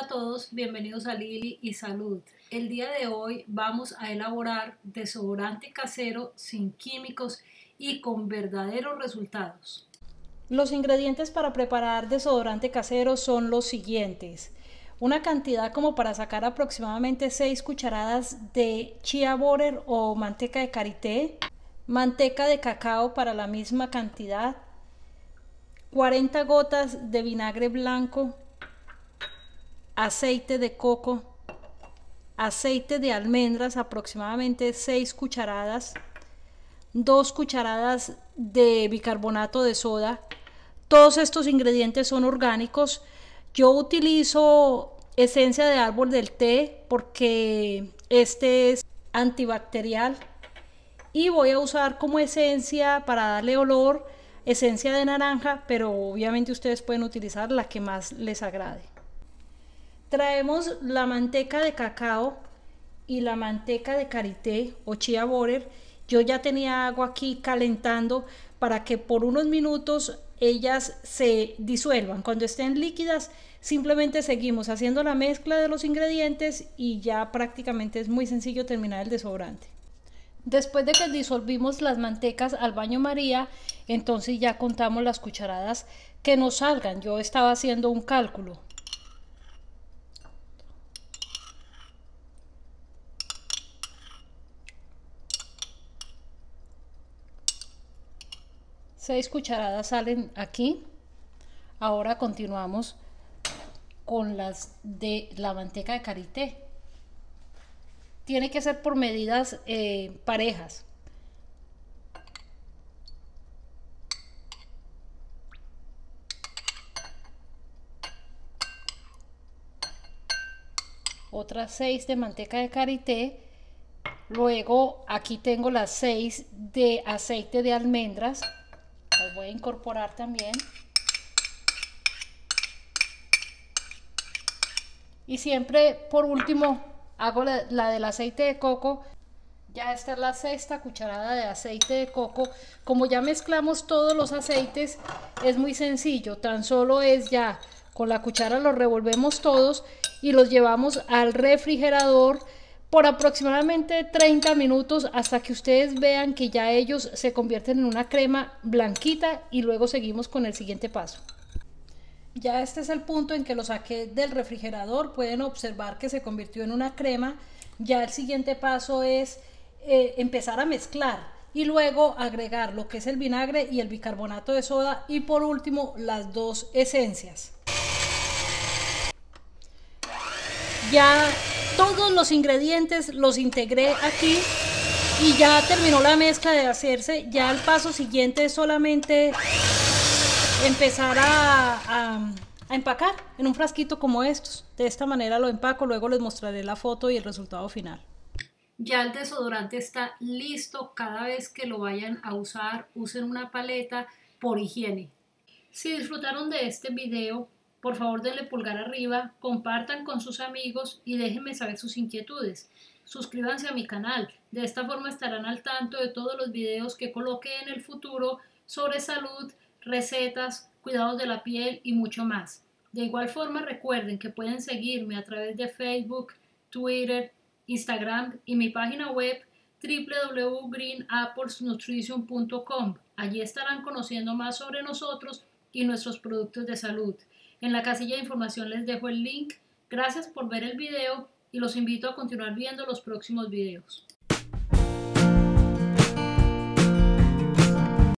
Hola a todos, bienvenidos a Lili y Salud. El día de hoy vamos a elaborar desodorante casero sin químicos y con verdaderos resultados. Los ingredientes para preparar desodorante casero son los siguientes. Una cantidad como para sacar aproximadamente 6 cucharadas de chia butter o manteca de karité, manteca de cacao para la misma cantidad, 40 gotas de vinagre blanco, aceite de coco, aceite de almendras aproximadamente 6 cucharadas, 2 cucharadas de bicarbonato de soda. Todos estos ingredientes son orgánicos. Yo utilizo esencia de árbol del té porque este es antibacterial, y voy a usar como esencia para darle olor esencia de naranja, pero obviamente ustedes pueden utilizar la que más les agrade. Traemos la manteca de cacao y la manteca de karité o chia butter. Yo ya tenía agua aquí calentando para que por unos minutos ellas se disuelvan. Cuando estén líquidas, simplemente seguimos haciendo la mezcla de los ingredientes y ya prácticamente es muy sencillo terminar el desodorante. Después de que disolvimos las mantecas al baño María, entonces ya contamos las cucharadas que nos salgan. Yo estaba haciendo un cálculo. Seis cucharadas salen aquí. Ahora continuamos con las de la manteca de karité. Tiene que ser por medidas parejas. Otras 6 de manteca de karité. Luego aquí tengo las 6 de aceite de almendras. Las voy a incorporar también. Y siempre por último hago la del aceite de coco. Ya esta es la 6ª cucharada de aceite de coco. Como ya mezclamos todos los aceites, es muy sencillo. Tan solo es ya con la cuchara los revolvemos todos y los llevamos al refrigerador por aproximadamente 30 minutos hasta que ustedes vean que ya ellos se convierten en una crema blanquita, y luego seguimos con el siguiente paso. Ya este es el punto en que lo saqué del refrigerador. Pueden observar que se convirtió en una crema. Ya el siguiente paso es empezar a mezclar y luego agregar lo que es el vinagre y el bicarbonato de soda, y por último las 2 esencias. Ya todos los ingredientes los integré aquí y ya terminó la mezcla de hacerse. Ya el paso siguiente es solamente empezar a empacar en un frasquito como estos. De esta manera lo empaco, luego les mostraré la foto y el resultado final. Ya el desodorante está listo. Cada vez que lo vayan a usar, usen una paleta por higiene. Si disfrutaron de este video, por favor denle pulgar arriba, compartan con sus amigos y déjenme saber sus inquietudes. Suscríbanse a mi canal, de esta forma estarán al tanto de todos los videos que coloque en el futuro sobre salud, recetas, cuidados de la piel y mucho más. De igual forma recuerden que pueden seguirme a través de Facebook, Twitter, Instagram y mi página web www.greenapplesnutrition.com. Allí estarán conociendo más sobre nosotros y nuestros productos de salud. En la casilla de información les dejo el link. Gracias por ver el video y los invito a continuar viendo los próximos videos.